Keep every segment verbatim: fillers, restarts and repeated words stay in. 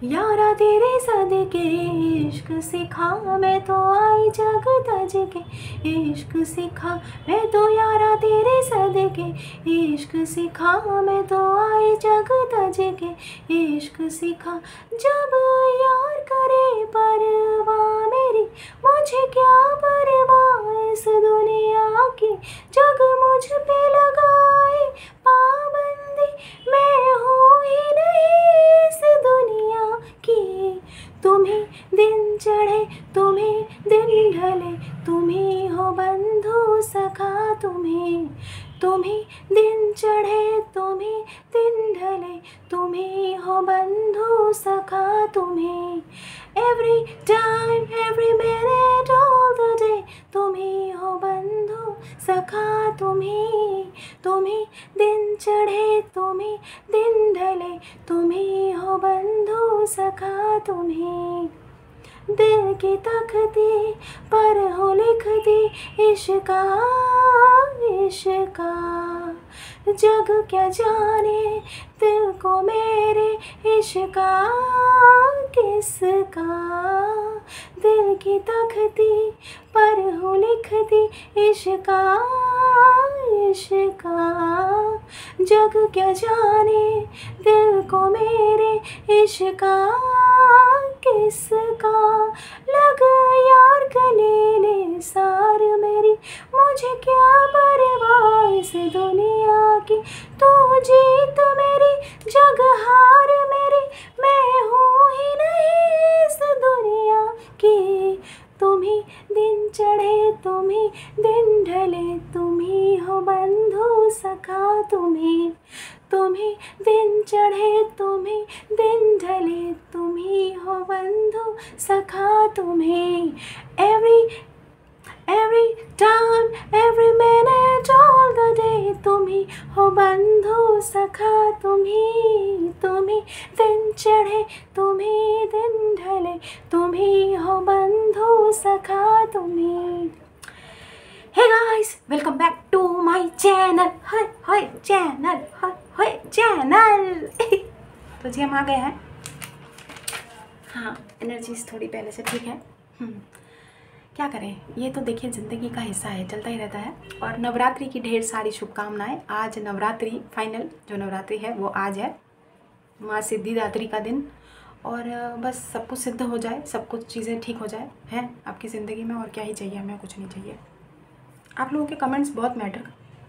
यारा तेरे सदके इश्क सिखा, मैं तो आई जग तज के इश्क सिखा। मैं तो यारा तेरे सदके इश्क सिखा, मैं तो आई जग तज के इश्क सिखा। जब यार करे परवाह मेरी, मुझे क्या परवाह इस दुनिया की। जग मुझ पे लगाए पाबंदी, मैं हूँ ही नहीं इस दुनिया की। तुम्हें दिन चढ़े तुम्हें दिन ढले, तुम्ही हो बंधु सखा तुम्हें। तुम्हें दिन चढ़े तुम्हें दिन ढले, तुम्ही हो बंधु सखा तुम्हें। Every time, every minute, all the day, तुम्ही हो बंधु सखा तुम्हें। तुम्हें दिन चढ़े तुम्हें दिन ढले, तुम्ही हो बंधु सखा तुम्हें। दिल की तख्ती पर हो लिखती इश्का इश्का। जग क्या जाने दिल को मेरे इश्का किसका। दिल की तख्ती पर हो लिखती इश्का इश्का। जग क्या जाने दिल को मेरे इश्का किसका। लग यार गले ले सार मेरी, मुझे क्या परवाह इस दुनिया की। तू जीत मेरी जग हार मेरी, मैं हूँ ही नहीं इस दुनिया की। तुम्ही दिन चढ़े तुम्ही दिन ढले, तुम्ही हो बंधु सखा तुम्हें। तुम्ही दिन चढ़े तुम्ही दिन ढले, तुम्ही हो बंधु सखा तुम्हें। Every every time, every minute, all the day, तुम्ही हो बंधु सखा तुम्ही। तुम्ही दिन चढ़े तुम्ही दिन ढले, तुम्ही हो बंधु सखा तुम्ही। Hey guys, welcome back to my channel. Hi hi channel, hi hi channel. तो जी हम आ गए हैं। हाँ, एनर्जीज थोड़ी पहले से ठीक है। हम्म, क्या करें, ये तो देखिए ज़िंदगी का हिस्सा है, चलता ही रहता है। और नवरात्रि की ढेर सारी शुभकामनाएं। आज नवरात्रि फाइनल जो नवरात्रि है वो आज है, माँ सिद्धिदात्री का दिन। और बस सब कुछ सिद्ध हो जाए, सब कुछ चीज़ें ठीक हो जाए हैं आपकी ज़िंदगी में। और क्या ही चाहिए हमें, कुछ नहीं चाहिए। आप लोगों के कमेंट्स बहुत मैटर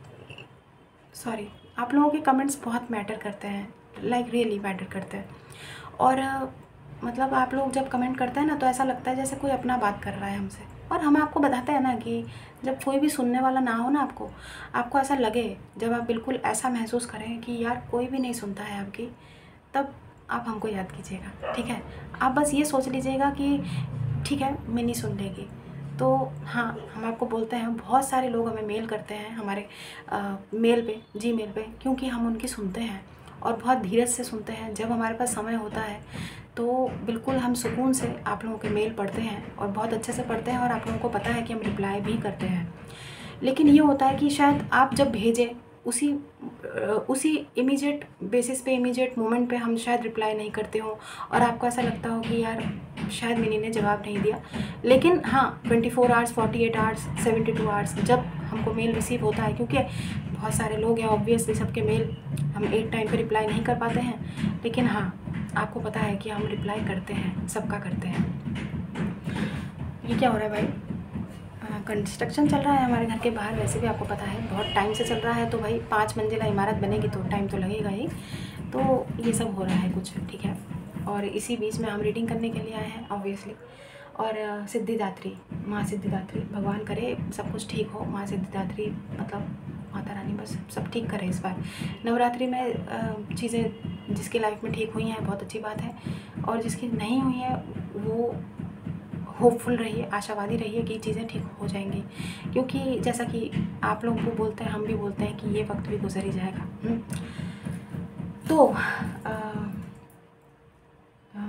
सॉरी आप लोगों के कमेंट्स बहुत मैटर करते हैं, लाइक रियली मैटर करते हैं। और मतलब आप लोग जब कमेंट करते हैं ना, तो ऐसा लगता है जैसे कोई अपना बात कर रहा है हमसे। और हम आपको बताते हैं ना कि जब कोई भी सुनने वाला ना हो ना, आपको आपको ऐसा लगे, जब आप बिल्कुल ऐसा महसूस करें कि यार कोई भी नहीं सुनता है आपकी, तब आप हमको याद कीजिएगा, ठीक है। आप बस ये सोच लीजिएगा कि ठीक है मिनी सुन लेगी। तो हाँ, हम आपको बोलते हैं, बहुत सारे लोग हमें मेल करते हैं हमारे आ, मेल पे, जी मेल पे, क्योंकि हम उनकी सुनते हैं और बहुत धीरज से सुनते हैं। जब हमारे पास समय होता है तो बिल्कुल हम सुकून से आप लोगों के मेल पढ़ते हैं, और बहुत अच्छे से पढ़ते हैं। और आप लोगों को पता है कि हम रिप्लाई भी करते हैं। लेकिन ये होता है कि शायद आप जब भेजें उसी उसी इमीडिएट बेसिस पे, इमीडिएट मोमेंट पे हम शायद रिप्लाई नहीं करते हो, और आपको ऐसा लगता हो कि यार शायद मिनी ने जवाब नहीं दिया। लेकिन हाँ, twenty four hours, forty eight hours, seventy two hours जब हमको मेल रिसीव होता है, क्योंकि बहुत सारे लोग हैं, ऑब्वियसली सबके मेल हम एक टाइम पे रिप्लाई नहीं कर पाते हैं। लेकिन हाँ, आपको पता है कि हम रिप्लाई करते हैं, सबका करते हैं। ये क्या हो रहा है भाई? कंस्ट्रक्शन चल रहा है हमारे घर के बाहर, वैसे भी आपको पता है बहुत टाइम से चल रहा है। तो भाई पाँच मंजिला इमारत बनेगी तो टाइम तो लगेगा ही। तो ये सब हो रहा है कुछ, ठीक है। और इसी बीच में हम रीडिंग करने के लिए आए हैं ऑब्वियसली। और सिद्धिदात्री, माँ सिद्धिदात्री, भगवान करे सब कुछ ठीक हो। माँ सिद्धिदात्री मतलब माता रानी बस सब ठीक करे इस बार। नवरात्रि में चीज़ें जिसकी लाइफ में ठीक हुई हैं बहुत अच्छी बात है, और जिसकी नहीं हुई है वो होपफुल रहिए, आशावादी रहिए कि चीज़ें ठीक हो जाएंगी। क्योंकि जैसा कि आप लोगों को बोलते हैं, हम भी बोलते हैं कि ये वक्त भी गुजर ही जाएगा। तो आ, आ,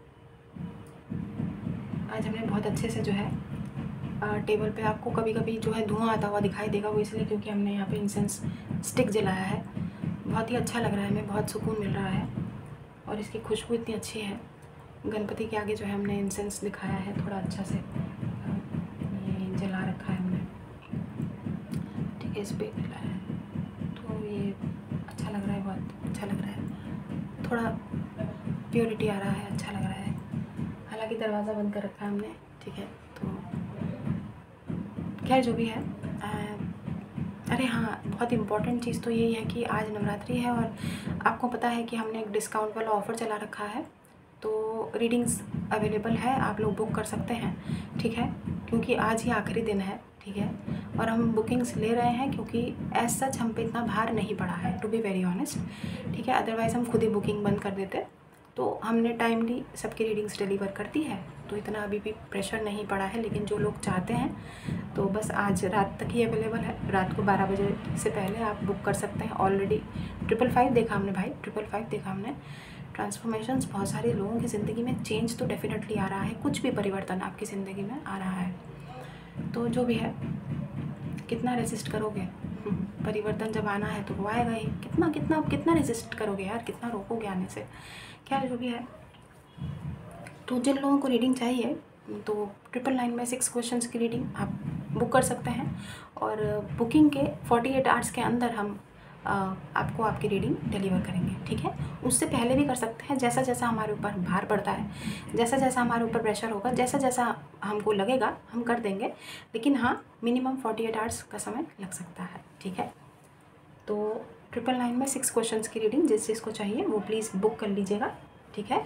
आज हमने बहुत अच्छे से जो है आ, टेबल पे, आपको कभी कभी जो है धुआं आता हुआ दिखाई देगा, वो इसलिए क्योंकि हमने यहाँ पे इंसेंस स्टिक जलाया है। बहुत ही अच्छा लग रहा है, हमें बहुत सुकून मिल रहा है, और इसकी खुशबू इतनी अच्छी है गणपति के आगे जो है हमने इंसेंस दिखाया है, थोड़ा अच्छा से ये जला रखा है हमने, ठीक है, इस पर जलाया है, तो ये अच्छा लग रहा है, बहुत अच्छा लग रहा है, थोड़ा प्योरिटी आ रहा है, अच्छा लग रहा है। हालांकि दरवाज़ा बंद कर रखा है हमने, ठीक है। तो खैर जो भी है, अरे हाँ, बहुत इम्पॉर्टेंट चीज़ तो यही है कि आज नवरात्रि है और आपको पता है कि हमने एक डिस्काउंट वाला ऑफ़र चला रखा है, तो रीडिंग्स अवेलेबल है, आप लोग बुक कर सकते हैं, ठीक है, क्योंकि आज ही आखिरी दिन है, ठीक है। और हम बुकिंग्स ले रहे हैं क्योंकि एज सच हम पे इतना भार नहीं पड़ा है, टू बी वेरी ऑनेस्ट, ठीक है। अदरवाइज़ हम खुद ही बुकिंग बंद कर देते, तो हमने टाइमली सबकी रीडिंग्स डिलीवर कर दी है, तो इतना अभी भी प्रेशर नहीं पड़ा है। लेकिन जो लोग चाहते हैं तो बस आज रात तक ही अवेलेबल है, रात को बारह बजे से पहले आप बुक कर सकते हैं। ऑलरेडी ट्रिपल फाइव देखा हमने भाई, ट्रिपल फाइव देखा हमने। ट्रांसफॉर्मेशंस बहुत सारे लोगों की ज़िंदगी में, चेंज तो डेफिनेटली आ रहा है, कुछ भी परिवर्तन आपकी ज़िंदगी में आ रहा है। तो जो भी है, कितना रेसिस्ट करोगे, परिवर्तन जब आना है तो वो आएगा ही, कितना कितना कितना रेसिस्ट करोगे यार, कितना रोकोगे आने से। क्या जो भी है, तो जिन लोगों को रीडिंग चाहिए तो ट्रिपल नाइन में सिक्स क्वेश्चंस की रीडिंग आप बुक कर सकते हैं, और बुकिंग के फोर्टी एट आवर्स के अंदर हम आ, आपको आपकी रीडिंग डिलीवर करेंगे, ठीक है। उससे पहले भी कर सकते हैं, जैसा जैसा हमारे ऊपर भार पड़ता है, जैसा जैसा हमारे ऊपर प्रेशर होगा, जैसा जैसा हमको लगेगा हम कर देंगे, लेकिन हाँ मिनिमम फोर्टी एट आवर्स का समय लग सकता है, ठीक है। तो ट्रिपल नाइन में सिक्स क्वेश्चंस की रीडिंग जिस चीज़ को चाहिए वो प्लीज़ बुक कर लीजिएगा, ठीक है।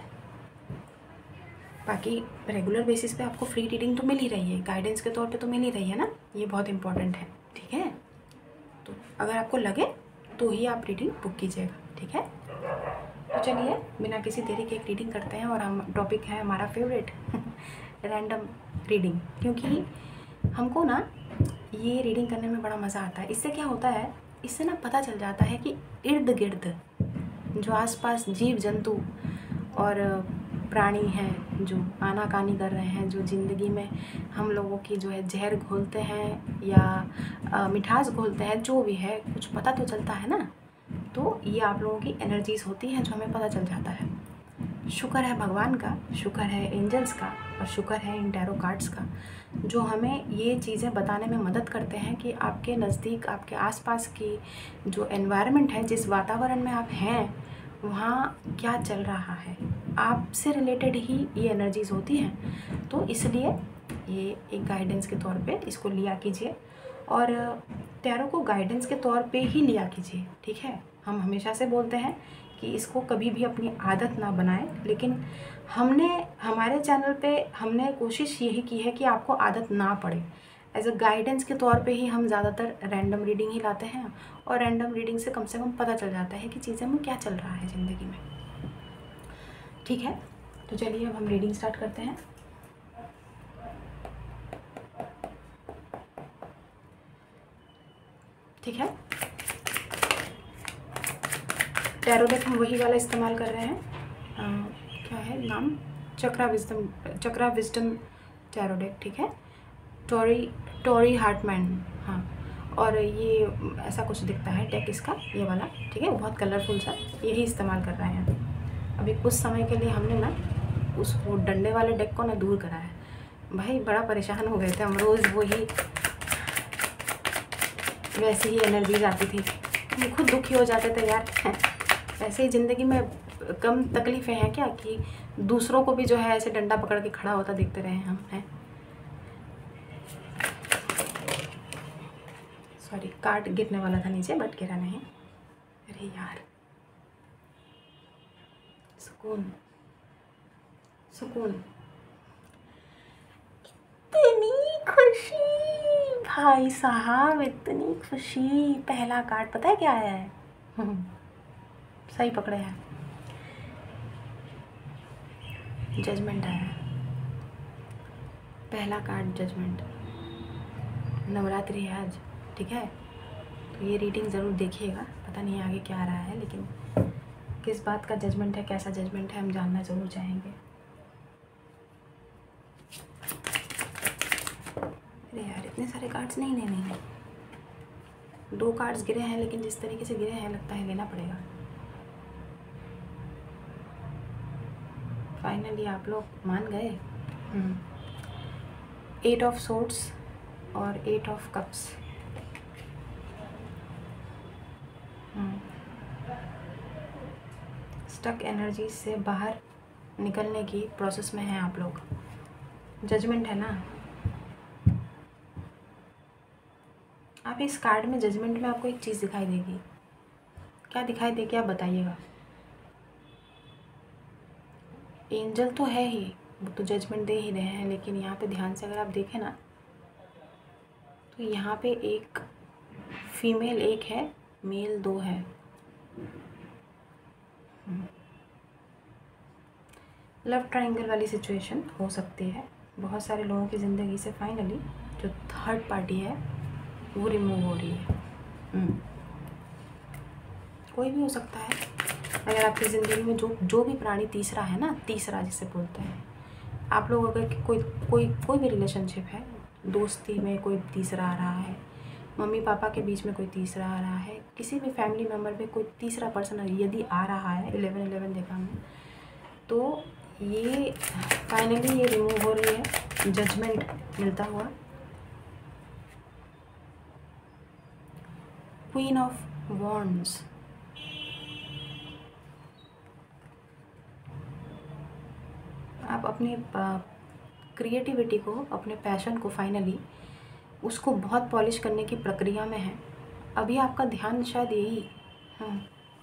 बाकी रेगुलर बेसिस पे आपको फ्री रीडिंग तो मिल ही रही है, गाइडेंस के तौर पे तो मिल ही रही है ना, ये बहुत इंपॉर्टेंट है, ठीक है। तो अगर आपको लगे तो ही आप रीडिंग बुक कीजिएगा, ठीक है। तो चलिए बिना किसी देरी के एक रीडिंग करते हैं, और हम टॉपिक है हमारा फेवरेट रैंडम रीडिंग, क्योंकि हमको ना ये रीडिंग करने में बड़ा मज़ा आता है। इससे क्या होता है, इससे ना पता चल जाता है कि इर्द गिर्द जो आसपास जीव जंतु और प्राणी हैं जो आनाकानी कर रहे हैं, जो ज़िंदगी में हम लोगों की जो है जहर घोलते हैं या मिठास घोलते हैं, जो भी है कुछ पता तो चलता है ना। तो ये आप लोगों की एनर्जीज़ होती हैं जो हमें पता चल जाता है। शुक्र है भगवान का, शुक्र है एंजल्स का, और शुक्र है इन टैरो कार्ड्स का, जो हमें ये चीज़ें बताने में मदद करते हैं कि आपके नज़दीक, आपके आसपास की जो एनवायरनमेंट है, जिस वातावरण में आप हैं, वहाँ क्या चल रहा है, आपसे रिलेटेड ही ये एनर्जीज़ होती हैं। तो इसलिए ये एक गाइडेंस के तौर पे इसको लिया कीजिए, और टैरो को गाइडेंस के तौर पे ही लिया कीजिए, ठीक है। हम हमेशा से बोलते हैं कि इसको कभी भी अपनी आदत ना बनाएं, लेकिन हमने हमारे चैनल पे हमने कोशिश यही की है कि आपको आदत ना पड़े। एज अ गाइडेंस के तौर पे ही हम ज़्यादातर रैंडम रीडिंग ही लाते हैं, और रैंडम रीडिंग से कम से कम पता चल जाता है कि चीज़ें में क्या चल रहा है ज़िंदगी में, ठीक है। तो चलिए अब हम रीडिंग स्टार्ट करते हैं। ठीक है, टैरो डेक हम वही वाला इस्तेमाल कर रहे हैं, आ, क्या है नाम, Chakra Wisdom, Chakra Wisdom tarot deck, ठीक है। टोरी टोरी हार्टमैन, हाँ। और ये ऐसा कुछ दिखता है डेक इसका, ये वाला, ठीक है, बहुत कलरफुल सा, यही इस्तेमाल कर रहे हैं। अभी कुछ समय के लिए हमने ना उस वो डंडे वाले डेक को ना दूर करा है, भाई बड़ा परेशान हो गए थे हम, रोज़ वही वैसे ही एनर्जीज आती थी, हम खुद दुखी हो जाते थे यार। ऐसे ही ज़िंदगी में कम तकलीफ़ें हैं क्या कि दूसरों को भी जो है ऐसे डंडा पकड़ के खड़ा होता देखते रहे हम, हैं। सॉरी, कार्ड गिरने वाला था नीचे बट गिरा नहीं। अरे यार, सुकून सुकून, इतनी खुशी भाई साहब, इतनी खुशी। पहला कार्ड पता है क्या आया है? सही पकड़े हैं, जजमेंट आया है। पहला कार्ड जजमेंट। नवरात्रि है आज, ठीक है, तो ये रीडिंग ज़रूर देखिएगा। पता नहीं आगे क्या आ रहा है, लेकिन किस बात का जजमेंट है, कैसा जजमेंट है, हम जानना ज़रूर चाहेंगे। अरे यार, इतने सारे कार्ड्स नहीं लेने हैं, दो कार्ड्स गिरे हैं, लेकिन जिस तरीके से गिरे हैं लगता है लेना पड़ेगा। फाइनली आप लोग मान गए। एट ऑफ सोर्ड्स और eight of cups. Stuck energy से बाहर निकलने की प्रोसेस में हैं आप लोग। जजमेंट है ना, आप इस कार्ड में जजमेंट में आपको एक चीज़ दिखाई देगी। क्या दिखाई देगी आप बताइएगा। एंजल तो है ही, वो तो जजमेंट दे ही रहे हैं, लेकिन यहाँ पे ध्यान से अगर आप देखें ना तो यहाँ पे एक फीमेल एक है, मेल दो है। लव ट्रायंगल वाली सिचुएशन हो सकती है। बहुत सारे लोगों की ज़िंदगी से फाइनली जो थर्ड पार्टी है वो रिमूव हो रही है। कोई भी हो सकता है। अगर आपकी ज़िंदगी में जो जो भी प्राणी तीसरा है ना, तीसरा जिसे बोलते हैं, आप लोग अगर कोई कोई कोई भी रिलेशनशिप है, दोस्ती में कोई तीसरा आ रहा है, मम्मी पापा के बीच में कोई तीसरा आ रहा है, किसी भी फैमिली मेम्बर में कोई तीसरा पर्सन यदि आ रहा है, इलेवन इलेवन देखा हमने, तो ये फाइनली ये रिमूव हो रही है, जजमेंट मिलता हुआ। क्वीन ऑफ वॉन्ड्स, आप अपनी क्रिएटिविटी को, अपने पैशन को फाइनली उसको बहुत पॉलिश करने की प्रक्रिया में है। अभी आपका ध्यान शायद यही हाँ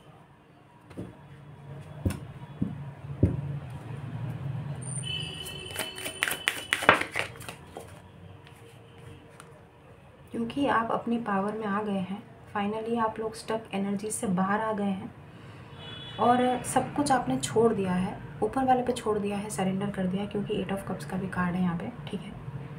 क्योंकि आप अपनी पावर में आ गए हैं। फाइनली आप लोग स्टक एनर्जी से बाहर आ गए हैं और सब कुछ आपने छोड़ दिया है, ऊपर वाले पे छोड़ दिया है, सरेंडर कर दिया है, क्योंकि एट ऑफ कप्स का भी कार्ड है यहाँ पे, ठीक है।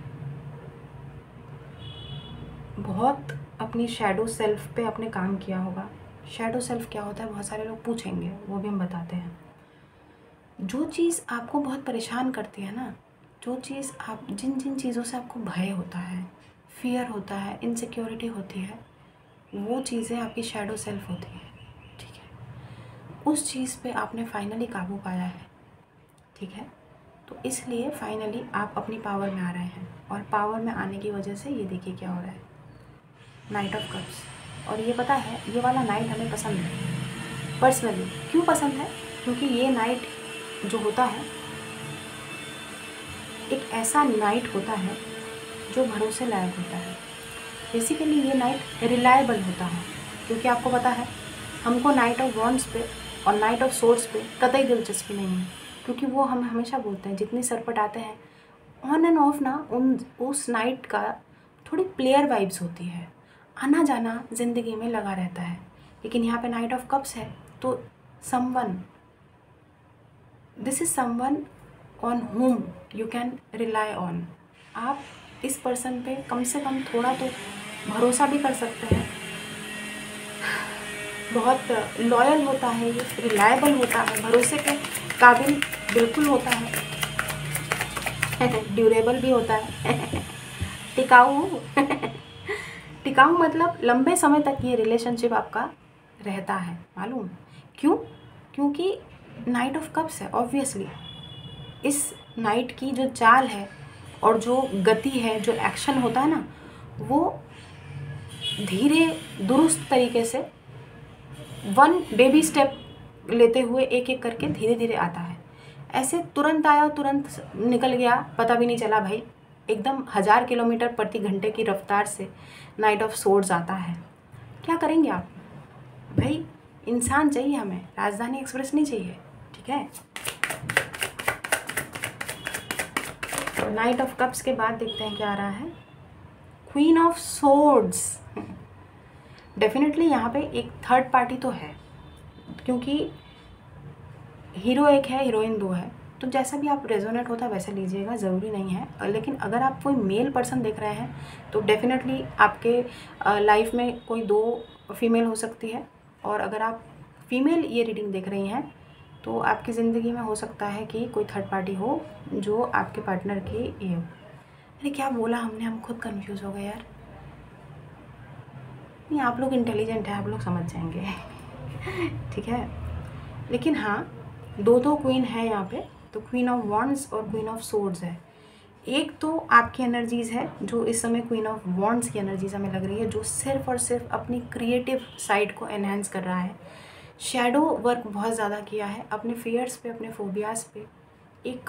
बहुत अपनी शैडो सेल्फ पे आपने काम किया होगा। शैडो सेल्फ क्या होता है बहुत सारे लोग पूछेंगे, वो भी हम बताते हैं। जो चीज़ आपको बहुत परेशान करती है ना, जो चीज़ आप जिन जिन चीज़ों से आपको भय होता है, फियर होता है, इनसिक्योरिटी होती है, वो चीज़ें आपकी शैडो सेल्फ होती है, ठीक है। उस चीज़ पे आपने फाइनली काबू पाया है, ठीक है। तो इसलिए फाइनली आप अपनी पावर में आ रहे हैं और पावर में आने की वजह से ये देखिए क्या हो रहा है, नाइट ऑफ कप्स। और ये पता है ये वाला नाइट हमें पसंद है पर्सनली। क्यों पसंद है? क्योंकि ये नाइट जो होता है एक ऐसा नाइट होता है जो भरोसे लायक होता है। बेसिकली ये नाइट रिलायबल होता है, क्योंकि आपको पता है हमको नाइट ऑफ वॉन्ड्स पे और नाइट ऑफ सोर्ड्स पे कतई दिलचस्पी नहीं है, क्योंकि वो हम हमेशा बोलते हैं जितनी सरपट आते हैं ऑन एंड ऑफ ना, उन उस नाइट का थोड़ी प्लेयर वाइब्स होती है, आना जाना ज़िंदगी में लगा रहता है। लेकिन यहाँ पे नाइट ऑफ कप्स है तो someone, this is someone on whom you can rely on. आप इस पर्सन पे कम से कम थोड़ा तो भरोसा भी कर सकते हैं। बहुत लॉयल होता है ये, रिलायबल होता है, भरोसे के काबिल बिल्कुल होता है, ड्यूरेबल भी होता है, टिकाऊ टिकाऊ मतलब लंबे समय तक ये रिलेशनशिप आपका रहता है। मालूम क्यों? क्योंकि नाइट ऑफ कप्स है। ऑब्वियसली इस नाइट की जो चाल है और जो गति है, जो एक्शन होता है ना, वो धीरे दुरुस्त तरीके से वन बेबी स्टेप लेते हुए एक एक करके धीरे धीरे आता है। ऐसे तुरंत आया तुरंत निकल गया, पता भी नहीं चला भाई। एकदम हज़ार किलोमीटर प्रति घंटे की रफ्तार से नाइट ऑफ सोर्ड्स आता है। क्या करेंगे आप भाई? इंसान चाहिए हमें, राजधानी एक्सप्रेस नहीं चाहिए, ठीक है। तो नाइट ऑफ कप्स के बाद देखते हैं क्या आ रहा है, क्वीन ऑफ सोर्ड्स। डेफिनेटली यहाँ पे एक थर्ड पार्टी तो है, क्योंकि हीरो एक है, हीरोइन दो है, तो जैसा भी आप रेजोनेट होता है वैसे लीजिएगा, ज़रूरी नहीं है। लेकिन अगर आप कोई मेल पर्सन देख रहे हैं तो डेफिनेटली आपके लाइफ में कोई दो फीमेल हो सकती है, और अगर आप फीमेल ये रीडिंग देख रही हैं तो आपकी ज़िंदगी में हो सकता है कि कोई थर्ड पार्टी हो जो आपके पार्टनर की ये हो। अरे क्या बोला हमने, हम खुद कंफ्यूज हो गए यार। नहीं, आप लोग इंटेलिजेंट हैं, आप लोग समझ जाएंगे ठीक है। लेकिन हाँ, दो दो क्वीन है यहाँ पे, तो क्वीन ऑफ वॉन्ड्स और क्वीन ऑफ सोर्ड्स है। एक तो आपकी एनर्जीज़ है जो इस समय क्वीन ऑफ वॉन्ड्स की एनर्जीज हमें लग रही है, जो सिर्फ और सिर्फ अपनी क्रिएटिव साइड को एनहेंस कर रहा है, शैडो वर्क बहुत ज़्यादा किया है, अपने फियर्स पे, अपने फोबियाज़ पे एक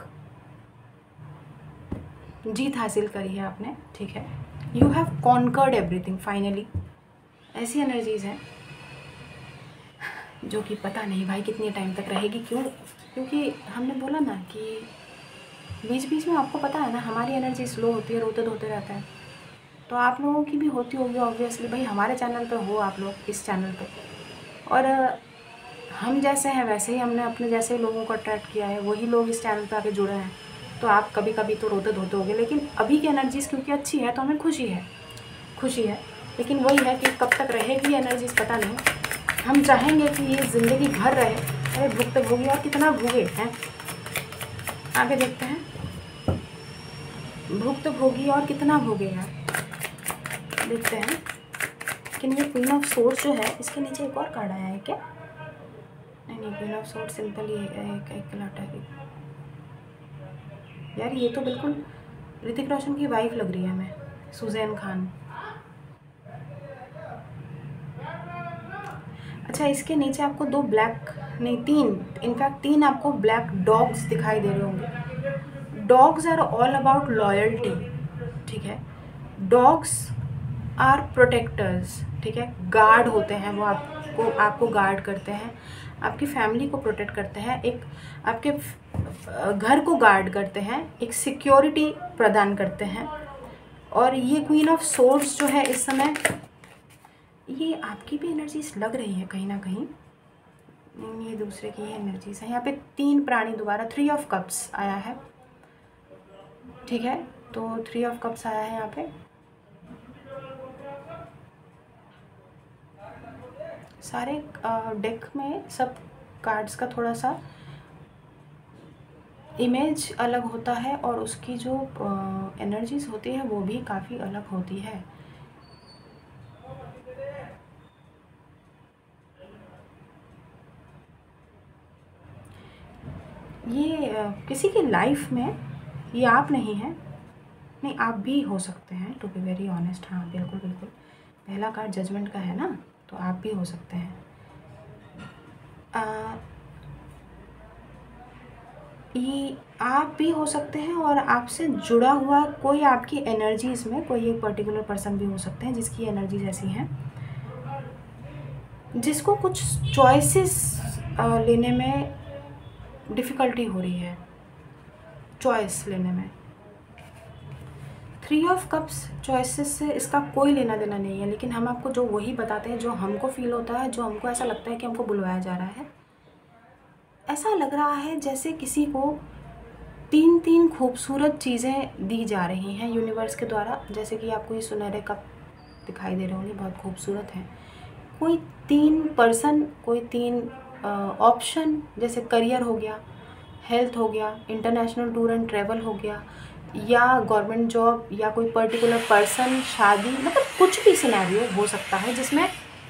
जीत हासिल करी है आपने, ठीक है। You have conquered everything finally. ऐसी एनर्जीज़ हैं जो कि पता नहीं भाई कितने टाइम तक रहेगी। क्यों? क्योंकि हमने बोला ना कि बीच बीच में आपको पता है ना हमारी एनर्जी स्लो होती है, रोते धोते रहता है, तो आप लोगों की भी होती होगी ऑब्वियसली। भाई हमारे चैनल पे हो आप लोग, इस चैनल पे, और हम जैसे हैं वैसे ही हमने अपने जैसे लोगों को अट्रैक्ट किया है, वही लोग इस चैनल पे आके जुड़े हैं। तो आप कभी कभी तो रोते धोते होगे, लेकिन अभी की एनर्जीज़ क्योंकि अच्छी है तो हमें खुशी है, खुशी है। लेकिन वही है कि कब तक रहेगी एनर्जीज़ पता नहीं। हम चाहेंगे कि ये ज़िंदगी भर रहे। अरे भुगते भोगी और कितना भोगे हैं, आगे देखते हैं। भुगत भोगी और कितना भोगेगा, देखते हैं। लेकिन ये क्वीन ऑफ सोर्ड्स जो है, इसके नीचे एक और कार्ड आया है क्या? नहीं नहीं, क्वीन ऑफ सोर्ड्स सिंपल ही है, एक एक लौटा है यार। ये तो बिल्कुल ऋतिक रोशन की वाइफ लग रही है हमें, सुजैन खान। अच्छा, इसके नीचे आपको दो ब्लैक, नहीं तीन, इनफैक्ट तीन आपको ब्लैक डॉग्स दिखाई दे रहे होंगे। Dogs are all about loyalty, ठीक है। डॉग्स आर प्रोटेक्टर्स, ठीक है। गार्ड होते हैं वो, आपको आपको गार्ड करते हैं, आपकी फैमिली को प्रोटेक्ट करते हैं, एक आपके घर को गार्ड करते हैं, एक सिक्योरिटी प्रदान करते हैं। और ये क्वीन ऑफ सोर्ड्स जो है इस समय, ये आपकी भी एनर्जीज लग रही है कहीं ना कहीं। ये दूसरे की एनर्जीज है। यहाँ पे तीन प्राणी दोबारा, थ्री ऑफ कप्स आया है, ठीक है। तो थ्री ऑफ कप्स आया है यहाँ पे। सारे डेक में सब कार्ड्स का थोड़ा सा इमेज अलग होता है और उसकी जो एनर्जीज होती है वो भी काफ़ी अलग होती है। ये किसी की लाइफ में, ये आप नहीं हैं, नहीं आप भी हो सकते हैं, टू बी वेरी ऑनेस्ट। हाँ बिल्कुल बिल्कुल, पहला कार्ड जजमेंट का है ना, तो आप भी हो सकते हैं। आ, ये आप भी हो सकते हैं और आपसे जुड़ा हुआ कोई आपकी एनर्जीज़ में कोई एक पर्टिकुलर पर्सन भी हो सकते हैं जिसकी एनर्जीज ऐसी हैं, जिसको कुछ चॉइसेस लेने में डिफ़िकल्टी हो रही है, चॉइस लेने में। थ्री ऑफ कप्स चॉइसेस से इसका कोई लेना देना नहीं है, लेकिन हम आपको जो वही बताते हैं जो हमको फील होता है, जो हमको ऐसा लगता है कि हमको बुलवाया जा रहा है। ऐसा लग रहा है जैसे किसी को तीन तीन खूबसूरत चीज़ें दी जा रही हैं यूनिवर्स के द्वारा। जैसे कि आपको ये सुनहरे कप दिखाई दे रहे होंगे, बहुत खूबसूरत हैं। कोई तीन पर्सन, कोई तीन ऑप्शन, जैसे करियर हो गया, हेल्थ हो गया, इंटरनेशनल टूर एंड ट्रैवल हो गया, या गवर्नमेंट जॉब, या कोई पर्टिकुलर पर्सन, शादी, मतलब कुछ भी सिनेरियो हो सकता है जिसमें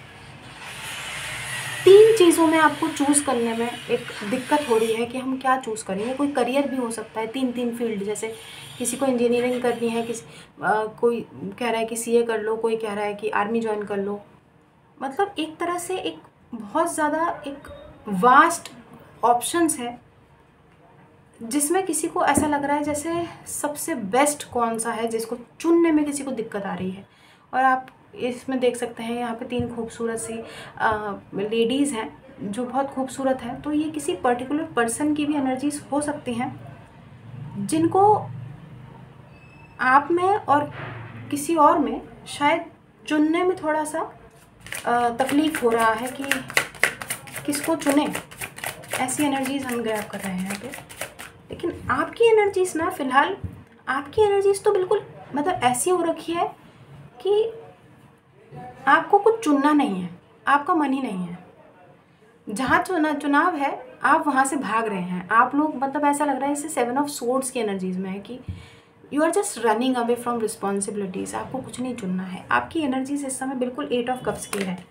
तीन चीज़ों में आपको चूज़ करने में एक दिक्कत हो रही है कि हम क्या चूज़ करेंगे। कोई करियर भी हो सकता है, तीन तीन फील्ड, जैसे किसी को इंजीनियरिंग करनी है, किसी आ, कोई कह रहा है कि सीए कर लो, कोई कह रहा है कि आर्मी ज्वाइन कर लो। मतलब एक तरह से एक बहुत ज़्यादा एक वास्ट ऑप्शंस है, जिसमें किसी को ऐसा लग रहा है जैसे सबसे बेस्ट कौन सा है, जिसको चुनने में किसी को दिक्कत आ रही है। और आप इसमें देख सकते हैं यहाँ पे तीन खूबसूरत सी लेडीज़ हैं जो बहुत खूबसूरत हैं। तो ये किसी पर्टिकुलर पर्सन की भी एनर्जीज हो सकती हैं जिनको आप में और किसी और में शायद चुनने में थोड़ा सा तकलीफ़ हो रहा है कि किसको चुने। ऐसी एनर्जीज हम ग्रैब कर रहे हैं यहाँ पे। लेकिन आपकी एनर्जीज ना, फ़िलहाल आपकी एनर्जीज तो बिल्कुल मतलब ऐसी हो रखी है कि आपको कुछ चुनना नहीं है, आपका मन ही नहीं है। जहाँ चुना चुनाव है आप वहाँ से भाग रहे हैं। आप लोग मतलब ऐसा लग रहा है जैसे सेवन ऑफ सोर्ड्स की एनर्जीज में है कि you are just running away from responsibilities. आपको कुछ नहीं चुनना है। आपकी एनर्जीज इस समय बिल्कुल एट ऑफ कप्स की है।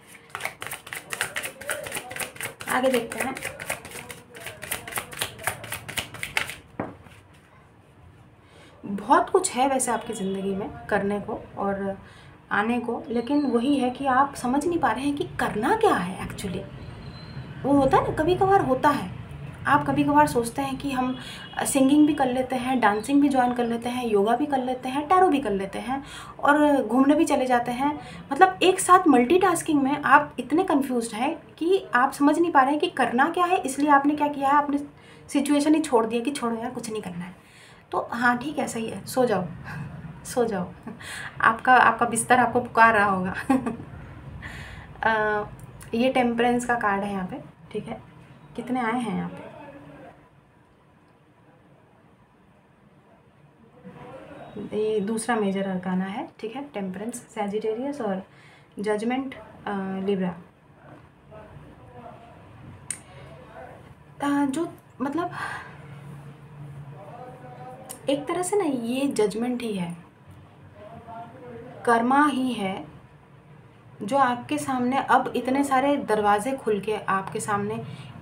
आगे देखते हैं। बहुत कुछ है वैसे आपकी ज़िंदगी में करने को और आने को, लेकिन वही है कि आप समझ नहीं पा रहे हैं कि करना क्या है एक्चुअली। वो होता है ना, कभी कभार होता है, आप कभी कभार सोचते हैं कि हम सिंगिंग भी कर लेते हैं, डांसिंग भी ज्वाइन कर लेते हैं, योगा भी कर लेते हैं, टैरो भी कर लेते हैं और घूमने भी चले जाते हैं। मतलब एक साथ मल्टीटास्किंग में आप इतने कंफ्यूज्ड हैं कि आप समझ नहीं पा रहे हैं कि करना क्या है। इसलिए आपने क्या किया है, आपने सिचुएशन ही छोड़ दिया कि छोड़ो यार कुछ नहीं करना है। तो हाँ ठीक है, सही है, सो जाओ सो जाओ आपका आपका बिस्तर आपको पुकार रहा होगा। आ, ये टेम्परेंस का कार्ड है यहाँ पे, ठीक है। कितने आए हैं यहाँ पे? ये दूसरा मेजर अरकाना है, ठीक है। टेम्परेंस, सैजिटेरियस और जजमेंट, लिब्रा। जो मतलब एक तरह से ना ये जजमेंट ही है, कर्मा ही है जो आपके सामने अब इतने सारे दरवाजे खुल के आपके सामने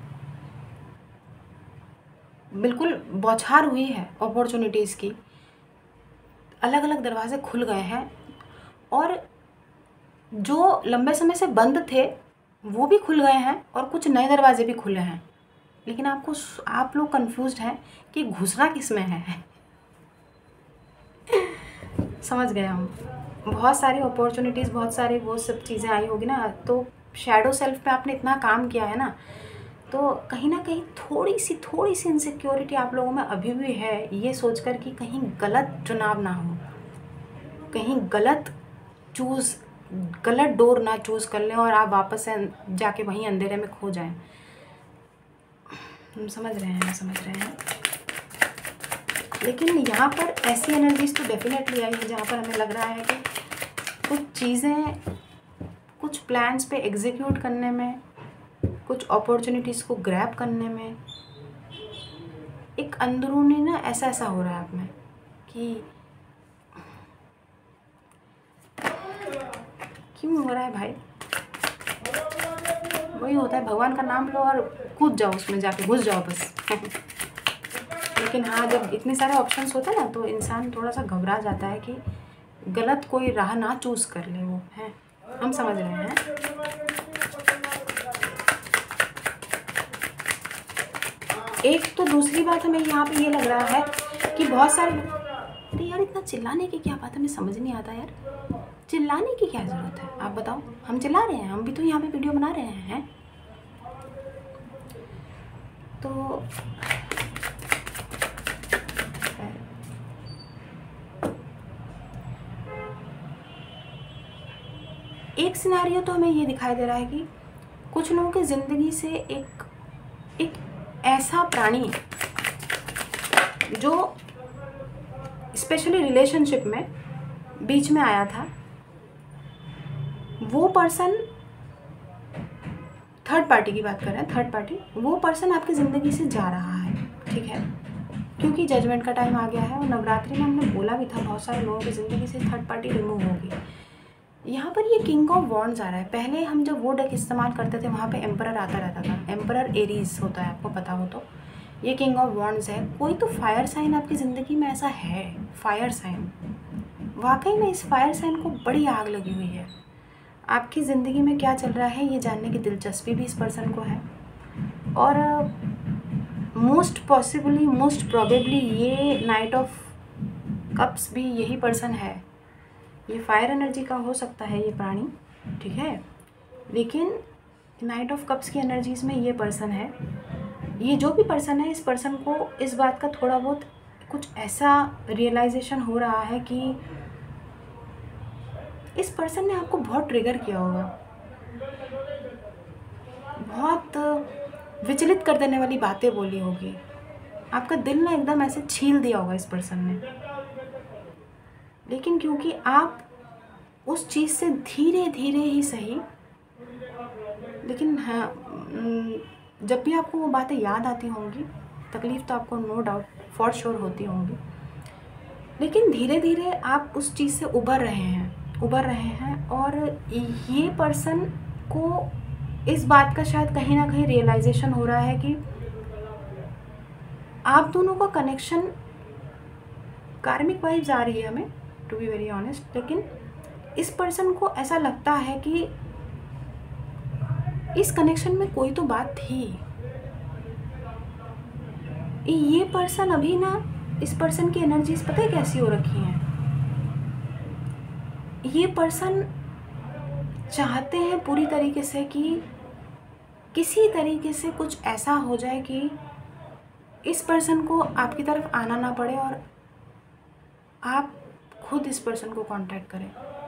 बिल्कुल बौछार हुई है अपॉर्चुनिटीज़ की। अलग अलग दरवाजे खुल गए हैं और जो लंबे समय से बंद थे वो भी खुल गए हैं और कुछ नए दरवाजे भी खुले हैं। लेकिन आपको आप लोग कंफ्यूज्ड हैं कि घुसना किस में है। समझ गए हम। बहुत सारी अपॉर्चुनिटीज़, बहुत सारी वो सब चीज़ें आई होगी ना, तो शैडो सेल्फ पे आपने इतना काम किया है ना, तो कहीं ना कहीं थोड़ी सी थोड़ी सी इनसिक्योरिटी आप लोगों में अभी भी है, ये सोचकर कि कहीं गलत चुनाव ना हो, कहीं गलत चूज़ गलत डोर ना चूज़ कर लें और आप वापस से जाके वहीं अंधेरे में खो जाएं। हम समझ रहे हैं समझ रहे हैं लेकिन यहाँ पर ऐसी एनर्जीज तो डेफिनेटली आई है जहाँ पर हमें लग रहा है कि कुछ चीज़ें, कुछ प्लान्स पे एग्जीक्यूट करने में, कुछ अपॉर्चुनिटीज़ को ग्रैब करने में एक अंदरूनी ना ऐसा ऐसा हो रहा है आप में कि क्यों हो रहा है भाई। वही होता है, भगवान का नाम लो और कूद जाओ उसमें, जाके घुस जाओ बस। लेकिन हाँ, जब इतने सारे ऑप्शंस होते हैं ना तो इंसान थोड़ा सा घबरा जाता है कि गलत कोई राह ना चूज़ कर ले वो है। हम समझ रहे हैं। एक तो दूसरी बात हमें यहाँ पे ये लग रहा है कि बहुत सारे, अरे यार इतना चिल्लाने की क्या बात, हमें समझ नहीं आता यार, चिल्लाने की क्या ज़रूरत है, आप बताओ। हम चिल्ला रहे हैं, हम भी तो यहाँ पे वीडियो बना रहे हैं। तो एक सिनेरियो तो हमें ये दिखाई दे रहा है कि कुछ लोगों की ज़िंदगी से एक एक ऐसा प्राणी जो स्पेशली रिलेशनशिप में बीच में आया था, वो पर्सन, थर्ड पार्टी की बात कर रहे हैं, थर्ड पार्टी, वो पर्सन आपकी ज़िंदगी से जा रहा है, ठीक है। क्योंकि जजमेंट का टाइम आ गया है और नवरात्रि में हमने बोला भी था बहुत सारे लोगों की ज़िंदगी से थर्ड पार्टी रिमूव होगी। यहाँ पर ये किंग ऑफ वॉन्ड्स आ रहा है। पहले हम जब वो डेक इस्तेमाल करते थे वहाँ पे एम्परर आता रहता था, एम्परर एरीज होता है, आपको पता हो तो। ये किंग ऑफ वॉन्ड्स है। कोई तो फायर साइन आपकी ज़िंदगी में ऐसा है, फायर साइन, वाकई में इस फायर साइन को बड़ी आग लगी हुई है। आपकी ज़िंदगी में क्या चल रहा है ये जानने की दिलचस्पी भी इस पर्सन को है और मोस्ट पॉसिबली, मोस्ट प्रोबेबली ये नाइट ऑफ कप्स भी यही पर्सन है। ये फायर एनर्जी का हो सकता है ये प्राणी, ठीक है, लेकिन नाइट ऑफ कप्स की एनर्जीज़ में ये पर्सन है। ये जो भी पर्सन है, इस पर्सन को इस बात का थोड़ा बहुत कुछ ऐसा रियलाइजेशन हो रहा है कि इस पर्सन ने आपको बहुत ट्रिगर किया होगा, बहुत विचलित कर देने वाली बातें बोली होगी, आपका दिल ना एकदम ऐसे छील दिया होगा इस पर्सन ने। लेकिन क्योंकि आप उस चीज़ से धीरे धीरे ही सही, लेकिन हाँ, जब भी आपको वो बातें याद आती होंगी, तकलीफ़ तो आपको नो डाउट फॉर श्योर होती होंगी, लेकिन धीरे धीरे आप उस चीज़ से उबर रहे हैं उबर रहे हैं और ये पर्सन को इस बात का शायद कहीं ना कहीं रियलाइजेशन हो रहा है कि आप दोनों का कनेक्शन कार्मिक वाइब्स आ रही है हमें, टू बी वेरी ऑनेस्ट। लेकिन इस पर्सन को ऐसा लगता है कि इस कनेक्शन में कोई तो बात थी। ये पर्सन अभी ना, इस पर्सन की एनर्जीज पता है कैसी हो रखी हैं। ये पर्सन चाहते हैं पूरी तरीके से कि किसी तरीके से कुछ ऐसा हो जाए कि इस पर्सन को आपकी तरफ आना ना पड़े और आप खुद इस पर्सन को कांटेक्ट करें।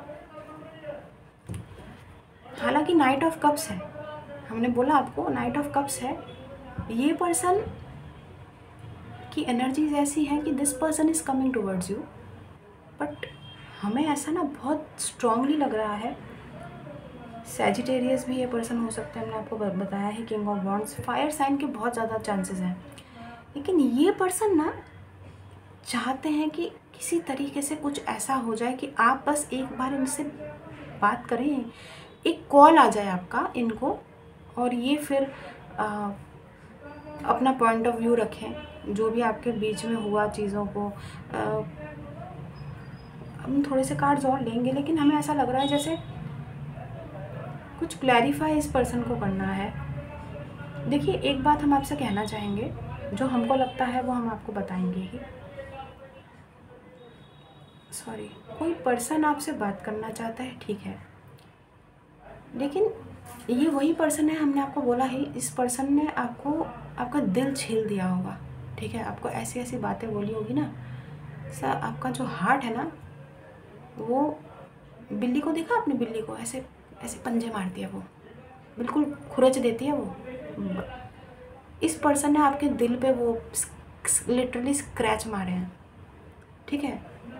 हालांकि नाइट ऑफ कप्स है, हमने बोला आपको नाइट ऑफ कप्स है। ये पर्सन की एनर्जीज ऐसी हैं कि this person is coming towards you, but हमें ऐसा ना बहुत स्ट्रांगली लग रहा है। सैजिटेरियस भी ये पर्सन हो सकता है, हमने आपको बताया है। King of wands, fire sign के बहुत ज़्यादा चांसेस हैं। लेकिन ये पर्सन ना चाहते हैं कि किसी तरीके से कुछ ऐसा हो जाए कि आप बस एक बार इनसे बात करें, एक कॉल आ जाए आपका इनको, और ये फिर आ, अपना पॉइंट ऑफ व्यू रखें जो भी आपके बीच में हुआ चीज़ों को। आ, हम थोड़े से कार्ड्स और लेंगे, लेकिन हमें ऐसा लग रहा है जैसे कुछ क्लैरिफाई इस पर्सन को करना है। देखिए, एक बात हम आपसे कहना चाहेंगे, जो हमको लगता है वो हम आपको बताएंगे ही। सॉरी, कोई पर्सन आपसे बात करना चाहता है, ठीक है, लेकिन ये वही पर्सन है, हमने आपको बोला है, इस पर्सन ने आपको आपका दिल छील दिया होगा, ठीक है। आपको ऐसी ऐसी बातें बोली होगी ना, सर आपका जो हार्ट है ना, वो बिल्ली को देखा आपने, बिल्ली को ऐसे ऐसे पंजे मारती है, वो बिल्कुल खुरच देती है वो। इस पर्सन ने आपके दिल पे वो लिटरली स्क्रैच मारे हैं, ठीक है।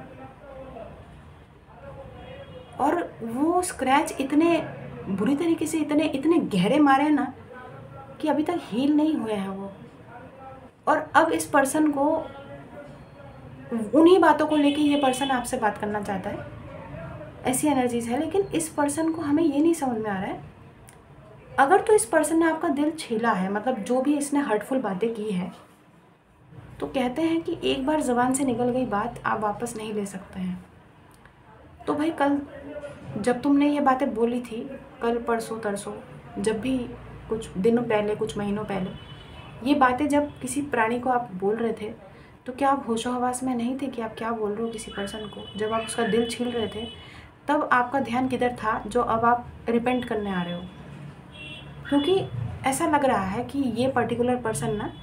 और वो स्क्रैच इतने बुरी तरीके से, इतने इतने गहरे मारे हैं ना कि अभी तक हील नहीं हुए हैं वो। और अब इस पर्सन को उन्हीं बातों को लेके ये पर्सन आपसे बात करना चाहता है, ऐसी एनर्जीज है। लेकिन इस पर्सन को हमें ये नहीं समझ में आ रहा है, अगर तो इस पर्सन ने आपका दिल छीला है, मतलब जो भी इसने हर्टफुल बातें की है, तो कहते हैं कि एक बार ज़बान से निकल गई बात आप वापस नहीं ले सकते हैं। तो भाई, कल जब तुमने ये बातें बोली थी, कल परसों तरसों, जब भी कुछ दिनों पहले, कुछ महीनों पहले, ये बातें जब किसी प्राणी को आप बोल रहे थे, तो क्या आप होशो हवास में नहीं थे कि आप क्या बोल रहे हो किसी पर्सन को? जब आप उसका दिल छील रहे थे, तब आपका ध्यान किधर था, जो अब आप रिपेंट करने आ रहे हो? क्योंकि ऐसा लग रहा है कि ये पर्टिकुलर पर्सन ना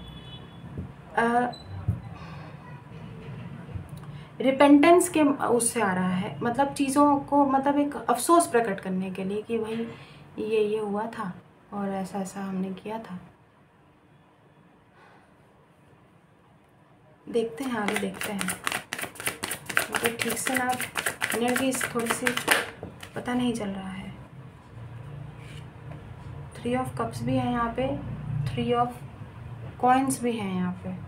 रिपेंटेंस के उससे आ रहा है, मतलब चीज़ों को, मतलब एक अफसोस प्रकट करने के लिए कि भाई ये ये हुआ था और ऐसा ऐसा हमने किया था। देखते हैं, आगे देखते हैं। मुझे तो ठीक से ना एनर्जी थोड़ी सी पता नहीं चल रहा है। थ्री ऑफ कप्स भी है यहाँ पे, थ्री ऑफ कॉइन्स भी हैं यहाँ पे,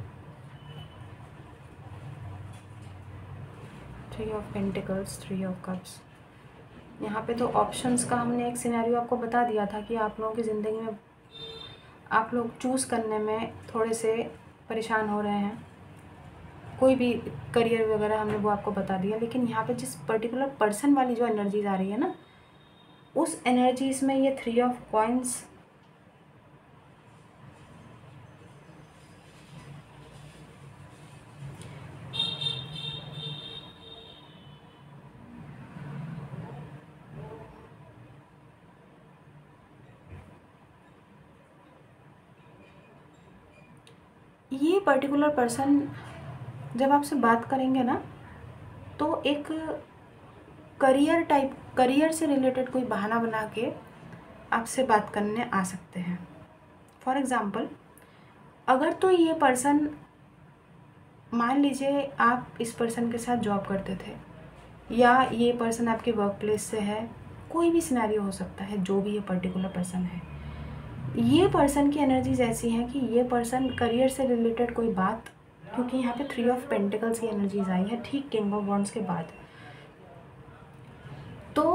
three of pentacles, three of cups. यहाँ पे तो ऑप्शंस का हमने एक सिनेरियो आपको बता दिया था कि आप लोगों की ज़िंदगी में आप लोग चूज़ करने में थोड़े से परेशान हो रहे हैं, कोई भी करियर वगैरह, हमने वो आपको बता दिया। लेकिन यहाँ पे जिस पर्टिकुलर पर्सन वाली जो एनर्जीज आ रही है ना, उस एनर्जीज में ये थ्री ऑफ कॉइन्स ये पर्टिकुलर पर्सन जब आपसे बात करेंगे ना, तो एक करियर टाइप, करियर से रिलेटेड कोई बहाना बना के आपसे बात करने आ सकते हैं। फॉर एग्ज़ाम्पल, अगर तो ये पर्सन, मान लीजिए आप इस पर्सन के साथ जॉब करते थे, या ये पर्सन आपके वर्क प्लेस से है, कोई भी सिनेरियो हो सकता है, जो भी ये पर्टिकुलर पर्सन है, ये पर्सन की एनर्जीज ऐसी हैं कि ये पर्सन करियर से रिलेटेड कोई बात, क्योंकि यहाँ पे थ्री ऑफ पेंटिकल्स की एनर्जीज आई है ठीक किंग ऑफ वॉन्ड्स के बाद, तो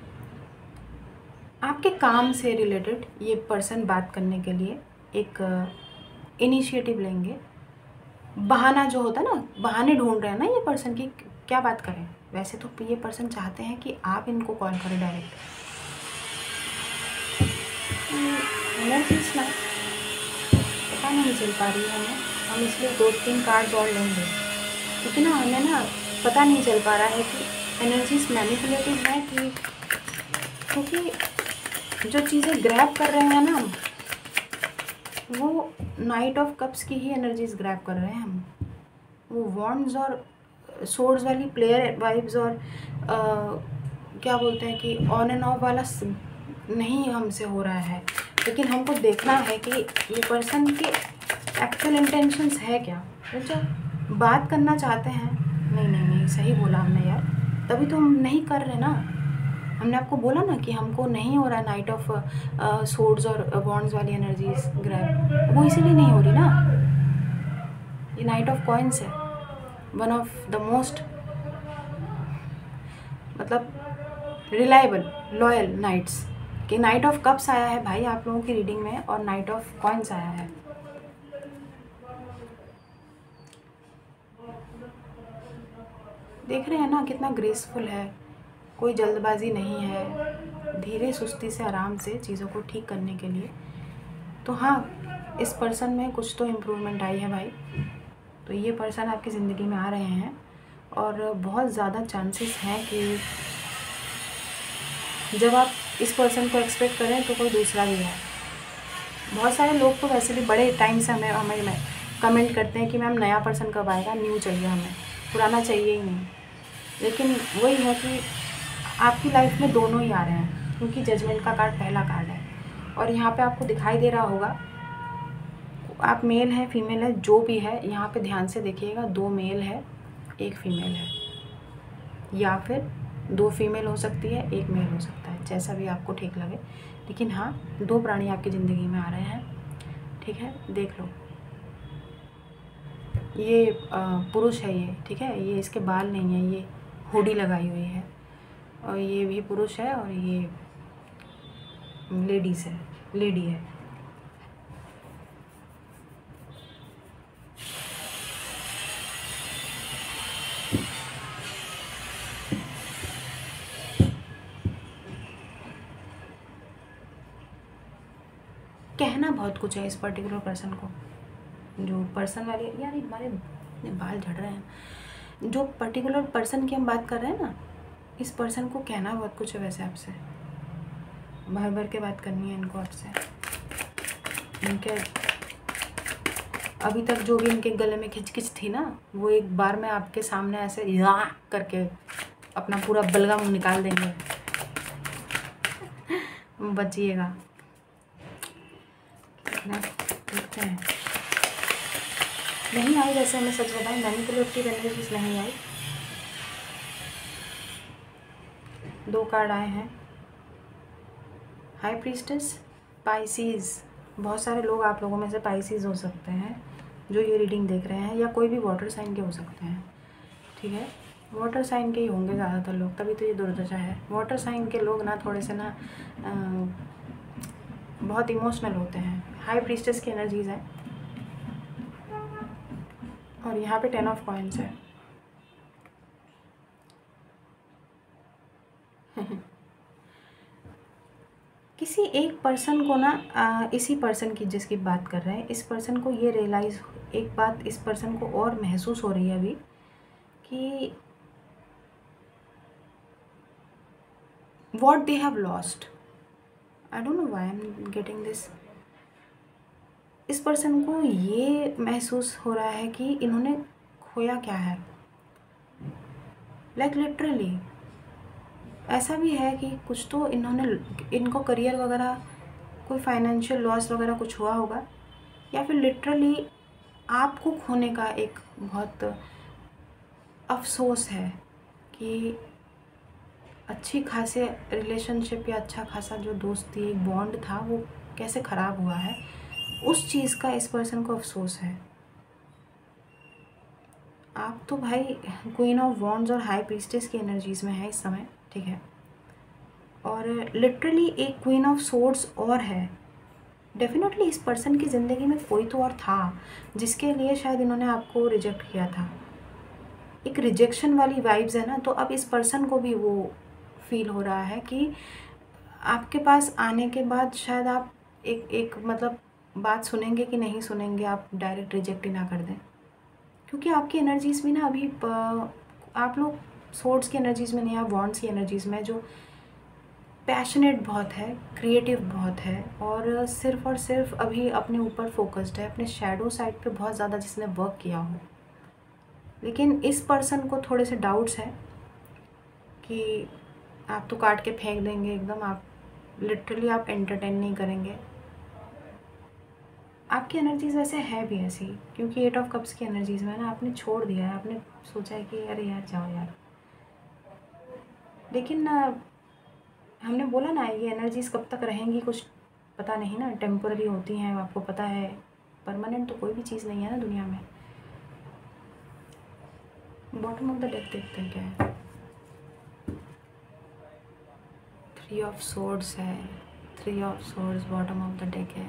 आपके काम से रिलेटेड ये पर्सन बात करने के लिए एक इनिशिएटिव लेंगे बहाना जो होता है ना, बहाने ढूंढ रहे हैं ना ये पर्सन की, क्या बात करें। वैसे तो ये पर्सन चाहते हैं कि आप इनको कॉल करें डायरेक्ट। एनर्जीज ना पता नहीं चल पा रही है हमें, हम इसलिए दो तीन कार्ड्स और लेंगे, क्योंकि ना हमें ना पता नहीं चल पा रहा है कि एनर्जीज मैनिपुलेटिव है कि, क्योंकि जो चीज़ें ग्रैब कर रहे हैं ना हम, वो नाइट ऑफ कप्स की ही एनर्जीज ग्रैब कर रहे हैं हम। वो वॉन्ड्स और सोर्ड्स वाली प्लेयर वाइब्स और आ, क्या बोलते हैं कि ऑन एंड ऑफ वाला नहीं हमसे हो रहा है। लेकिन हमको देखना है कि ये पर्सन के एक्चुअल इंटेंशंस है क्या। जो बात करना चाहते हैं, नहीं नहीं नहीं सही बोला हमने यार, तभी तो हम नहीं कर रहे ना। हमने आपको बोला ना कि हमको नहीं हो रहा है नाइट ऑफ सोर्ड्स और वॉन्ड्स वाली एनर्जीज ग्रैब, वो इसीलिए नहीं हो रही ना। ये नाइट ऑफ कॉइन्स है, वन ऑफ द मोस्ट मतलब रिलायबल लॉयल नाइट्स। कि नाइट ऑफ कप्स आया है भाई आप लोगों की रीडिंग में, और नाइट ऑफ कॉइन्स आया है। देख रहे हैं ना कितना ग्रेसफुल है, कोई जल्दबाजी नहीं है, धीरे सुस्ती से आराम से चीज़ों को ठीक करने के लिए। तो हाँ, इस पर्सन में कुछ तो इम्प्रूवमेंट आई है भाई। तो ये पर्सन आपकी ज़िंदगी में आ रहे हैं, और बहुत ज़्यादा चांसेस हैं कि जब आप इस पर्सन को एक्सपेक्ट करें तो कोई दूसरा भी है। बहुत सारे लोग तो वैसे भी बड़े टाइम से हमें हमें कमेंट करते हैं कि मैम नया पर्सन कब आएगा, न्यू चाहिए हमें, पुराना चाहिए ही नहीं। लेकिन वही है कि आपकी लाइफ में दोनों ही आ रहे हैं, क्योंकि जजमेंट का कार्ड पहला कार्ड है। और यहाँ पे आपको दिखाई दे रहा होगा, आप मेल है फीमेल है जो भी है, यहाँ पे ध्यान से देखिएगा, दो मेल है एक फीमेल है, या फिर दो फीमेल हो सकती है एक मेल हो सकता है, जैसा भी आपको ठीक लगे। लेकिन हाँ, दो प्राणी आपकी ज़िंदगी में आ रहे हैं, ठीक है। देख लो, ये पुरुष है ये, ठीक है। ये इसके बाल नहीं है, ये हुडी लगाई हुई है, और ये भी पुरुष है, और ये लेडीज़ है, लेडी है। कहना बहुत कुछ है इस पर्टिकुलर पर्सन को, जो पर्सन वाली, यार हमारे बाल झड़ रहे हैं। जो पर्टिकुलर पर्सन की हम बात कर रहे हैं ना, इस पर्सन को कहना बहुत कुछ है वैसे आपसे, भर भर के बात करनी है इनको आपसे। इनके अभी तक जो भी इनके गले में खिचखिच थी ना, वो एक बार में आपके सामने ऐसे या करके अपना पूरा बलगम निकाल देंगे, बचिएगा। देखते हैं, नहीं आई वैसे, हमें सच बताएं मैनिपुलेटिव एनर्जीज नहीं आई। दो कार्ड आए हैं, हाई प्रीस्टेस, पाइसीज। बहुत सारे लोग आप लोगों में से पाइसीज हो सकते हैं जो ये रीडिंग देख रहे हैं, या कोई भी वाटर साइन के हो सकते हैं, ठीक है। वाटर साइन के ही होंगे ज़्यादातर लोग, तभी तो ये दुर्दशा है। वाटर साइन के लोग ना थोड़े से ना आ, बहुत इमोशनल होते हैं। हाई प्रीस्टेस की एनर्जीज है, और यहाँ पे टेन ऑफ कॉइन्स है। किसी एक पर्सन को ना आ, इसी पर्सन की जिसकी बात कर रहे हैं, इस पर्सन को ये रियलाइज़, एक बात इस पर्सन को और महसूस हो रही है अभी कि what they have lost, I don't know why I'm getting this। इस पर्सन को ये महसूस हो रहा है कि इन्होंने खोया क्या है, लाइक like लिटरली ऐसा भी है कि कुछ तो इन्होंने, इनको करियर वगैरह, कोई फाइनेंशियल लॉस वगैरह कुछ हुआ होगा, या फिर लिटरली आपको खोने का एक बहुत अफसोस है कि अच्छी खासे रिलेशनशिप या अच्छा खासा जो दोस्ती एक बॉन्ड था वो कैसे ख़राब हुआ है, उस चीज़ का इस पर्सन को अफसोस है। आप तो भाई क्वीन ऑफ वॉन्ड्स और हाई प्रीस्टेस की एनर्जीज़ में है इस समय, ठीक है। और लिटरली एक क्वीन ऑफ सोर्ड्स और है, डेफिनेटली इस पर्सन की ज़िंदगी में कोई तो और था जिसके लिए शायद इन्होंने आपको रिजेक्ट किया था। एक रिजेक्शन वाली वाइब्स है ना, तो अब इस पर्सन को भी वो फील हो रहा है कि आपके पास आने के बाद शायद आप एक एक मतलब बात सुनेंगे कि नहीं सुनेंगे, आप डायरेक्ट रिजेक्ट ही ना कर दें। क्योंकि आपकी एनर्जीज़ में ना अभी प, आप लोग सोर्ड्स की एनर्जीज़ में नहीं, आप वॉन्ड्स की एनर्जीज़ में, जो पैशनेट बहुत है, क्रिएटिव बहुत है, और सिर्फ़ और सिर्फ अभी अपने ऊपर फोकस्ड है, अपने शैडो साइड पे बहुत ज़्यादा जिसने वर्क किया हो। लेकिन इस पर्सन को थोड़े से डाउट्स हैं कि आप तो काट के फेंक देंगे एकदम, आप लिटरली आप एंटरटेन नहीं करेंगे। आपकी एनर्जीज़ वैसे है भी ऐसी, क्योंकि एट ऑफ कप्स की एनर्जीज़ में ना आपने छोड़ दिया है, आपने सोचा है कि अरे यार जाओ यार। लेकिन हमने बोला ना ये एनर्जीज़ कब तक रहेंगी कुछ पता नहीं ना, टेम्पररी होती हैं, आपको पता है। परमानेंट तो कोई भी चीज़ नहीं है ना दुनिया में। बॉटम ऑफ द डेक देखते हैं क्या है। थ्री ऑफ सोर्ड्स है, three of swords bottom of the deck है।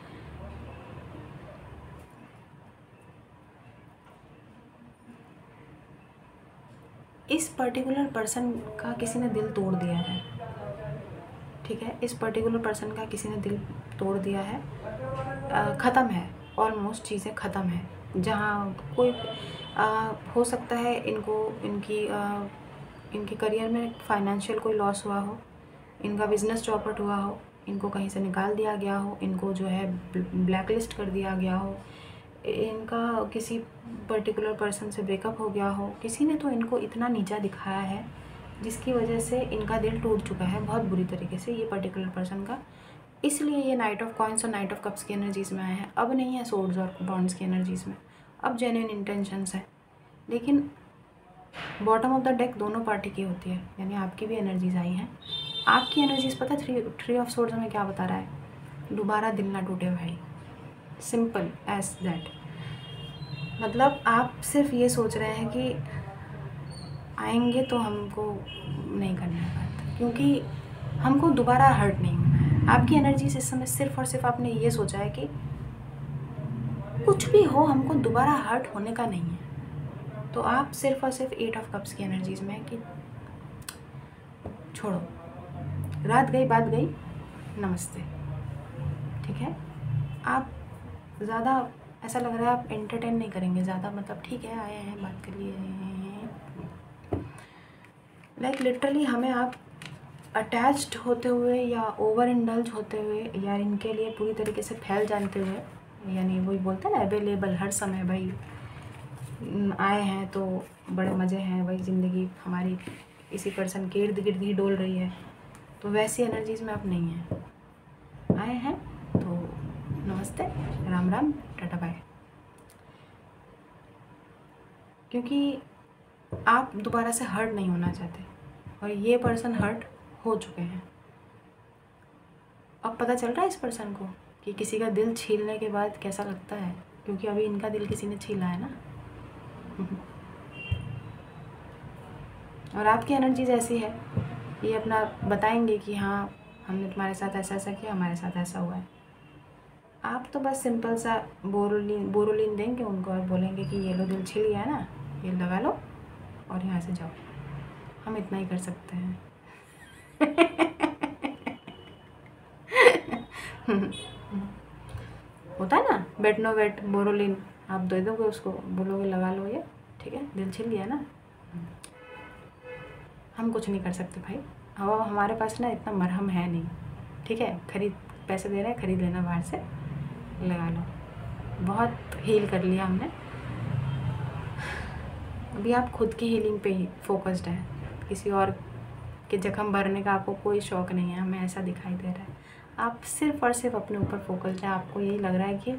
इस पर्टिकुलर पर्सन का किसी ने दिल तोड़ दिया है, ठीक है। इस पर्टिकुलर पर्सन का किसी ने दिल तोड़ दिया है, ख़त्म है, ऑलमोस्ट चीज़ें ख़त्म है। जहाँ कोई आ, हो सकता है इनको इनकी आ, इनके करियर में फाइनेंशियल कोई लॉस हुआ हो, इनका बिज़नेस चौपट हुआ हो, इनको कहीं से निकाल दिया गया हो, इनको जो है ब्लैक लिस्ट कर दिया गया हो, इनका किसी पर्टिकुलर पर्सन से ब्रेकअप हो गया हो, किसी ने तो इनको इतना नीचा दिखाया है जिसकी वजह से इनका दिल टूट चुका है बहुत बुरी तरीके से, ये पर्टिकुलर पर्सन का। इसलिए ये नाइट ऑफ कॉइंस और नाइट ऑफ कप्स की एनर्जीज़ में आए हैं। अब नहीं है सोर्ड्स और बॉन्ड्स की एनर्जीज़ में, अब जेन्युइन इंटेंशंस है। लेकिन बॉटम ऑफ द डेक दोनों पार्टी की होती है, यानी आपकी भी एनर्जीज़ आई हैं। आपकी एनर्जीज़ पता है थ्री थ्री ऑफ सोर्ड्स में क्या बता रहा है, दोबारा दिल ना टूटे भाई, सिंपल एज दैट। मतलब आप सिर्फ ये सोच रहे हैं कि आएंगे तो हमको नहीं करना है बात, क्योंकि हमको दोबारा हर्ट नहीं होना है। आपकी एनर्जीज़ इस समय सिर्फ और सिर्फ आपने ये सोचा है कि कुछ भी हो हमको दोबारा हर्ट होने का नहीं है। तो आप सिर्फ और सिर्फ एट ऑफ कप्स की एनर्जीज़ में है कि छोड़ो, रात गई बात गई, नमस्ते, ठीक है। आप ज़्यादा ऐसा लग रहा है आप एंटरटेन नहीं करेंगे ज़्यादा, मतलब ठीक है आए हैं बात कर लिए हैं, लाइक लिटरली हमें आप अटैच्ड होते हुए या ओवर इंडल्ज होते हुए या इनके लिए पूरी तरीके से फैल जानते हुए, यानी वही बोलते हैं ना अवेलेबल हर समय, भाई आए हैं तो बड़े मज़े हैं, वही ज़िंदगी हमारी इसी पर्सन के इर्द गिर्द ही डोल रही है, तो वैसी एनर्जीज़ में आप नहीं हैं। आए हैं तो नमस्ते, राम राम, टाटा बाय। क्योंकि आप दोबारा से हर्ट नहीं होना चाहते, और ये पर्सन हर्ट हो चुके हैं। अब पता चल रहा है इस पर्सन को कि किसी का दिल छीलने के बाद कैसा लगता है, क्योंकि अभी इनका दिल किसी ने छीला है ना। और आपकी एनर्जीज ऐसी है, ये अपना बताएंगे कि हाँ हमने तुम्हारे साथ ऐसा ऐसा किया, हमारे साथ ऐसा हुआ है। आप तो बस सिंपल सा बोरोलिन बोरोलिन देंगे उनको और बोलेंगे कि ये लो दिल छिल गया है ना, ये लगा लो और यहाँ से जाओ। हम इतना ही कर सकते हैं। होता है ना बेट नो वेट बोरोलिन, आप दे दोगे उसको, बोलोगे लगा लो ये, ठीक है दिल छिल गया ना। हम कुछ नहीं कर सकते भाई, अब हमारे पास ना इतना मरहम है नहीं, ठीक है। खरीद पैसे दे रहे हैं, खरीद लेना बाहर से, लगा लो। बहुत हील कर लिया हमने, अभी आप खुद की हीलिंग पे ही फोकस्ड है, किसी और के जख्म भरने का आपको कोई शौक़ नहीं है, हमें ऐसा दिखाई दे रहा है। आप सिर्फ और सिर्फ अपने ऊपर फोकस्ड है, आपको यही लग रहा है कि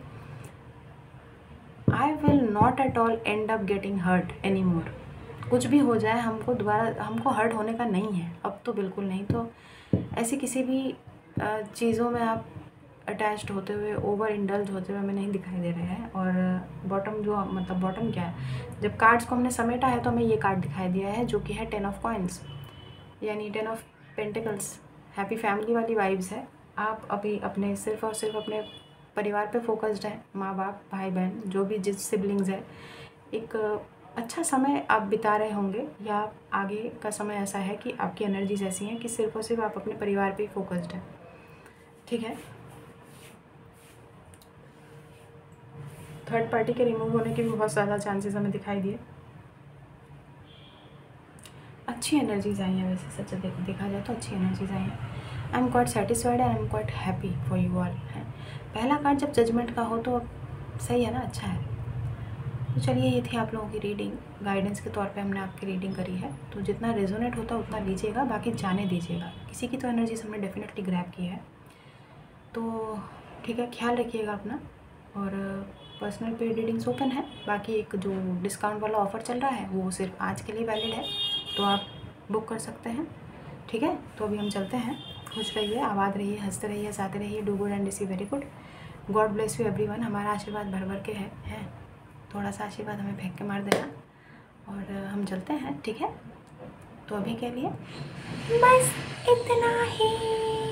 I will not at all end up getting hurt any more. कुछ भी हो जाए हमको दोबारा हमको हर्ट होने का नहीं है, अब तो बिल्कुल नहीं। तो ऐसी किसी भी चीज़ों में आप अटैच्ड होते हुए, ओवर इंडल्ज होते हुए हमें नहीं दिखाई दे रहे हैं। और बॉटम जो मतलब बॉटम क्या है, जब कार्ड्स को हमने समेटा है तो हमें ये कार्ड दिखाई दिया है जो कि है टेन ऑफ कॉइन्स, यानी ten of pentacles. Happy family वाली वाइब्स है, आप अभी अपने सिर्फ़ और सिर्फ अपने परिवार पे फोकस्ड हैं, माँ बाप, भाई बहन, जो भी जिस सिबलिंग्स है, एक अच्छा समय आप बिता रहे होंगे, या आगे का समय ऐसा है कि आपकी एनर्जीज ऐसी हैं कि सिर्फ़ और सिर्फ आप अपने परिवार पे ही फोकस्ड हैं। ठीक है, थर्ड पार्टी के रिमूव होने के भी बहुत ज़्यादा चांसेस हमें दिखाई दिए। अच्छी एनर्जीज आई हैं, वैसे सच देख देखा जाए तो अच्छी एनर्जीज आई हैं। I am quite satisfied and I am quite happy for you all है। पहला कार्ड जब जजमेंट का हो तो सही है ना, अच्छा है। तो चलिए, ये थी आप लोगों की रीडिंग, गाइडेंस के तौर पे हमने आपकी रीडिंग करी है। तो जितना रेजोनेट होता है उतना लीजिएगा, बाकी जाने दीजिएगा। किसी की तो एनर्जीज हमने डेफिनेटली ग्रैब की है। तो ठीक है, ख्याल रखिएगा अपना। और पर्सनल पेड रीडिंग्स ओपन है। बाकी एक जो डिस्काउंट वाला ऑफ़र चल रहा है वो सिर्फ आज के लिए वैलिड है, तो आप बुक कर सकते हैं। ठीक है, तो अभी हम चलते हैं। खुश रहिए, आबाद रहिए, हंसते रहिए, साथे रहिए। Do good and receive very good. God bless you everyone. हमारा आशीर्वाद भर भर के है, है। थोड़ा सा आशीर्वाद हमें फेंक के मार देना, और हम चलते हैं। ठीक है, तो अभी के लिए बस इतना ही।